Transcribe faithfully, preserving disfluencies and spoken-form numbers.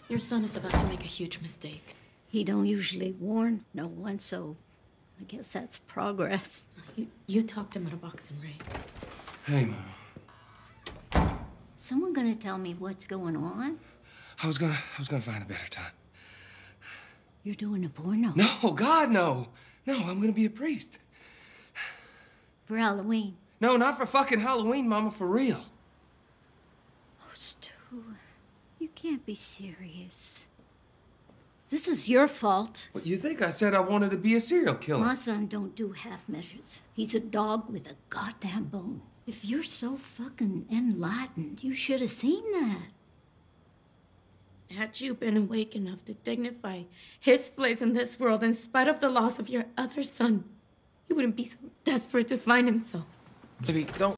Your son is about to make a huge mistake. He don't usually warn no one, so I guess that's progress. You, you talked him at a boxing ring. Hey, Mama. Someone gonna tell me what's going on? I was gonna, I was gonna find a better time. You're doing a porno? No, God, no. No, I'm gonna be a priest. For Halloween? No, not for fucking Halloween, Mama, for real. Oh, Stu, you can't be serious. This is your fault. What, you think I said I wanted to be a serial killer? My son don't do half measures. He's a dog with a goddamn bone. If you're so fucking enlightened, you should have seen that. Had you been awake enough to dignify his place in this world in spite of the loss of your other son, he wouldn't be so desperate to find himself. Baby, don't.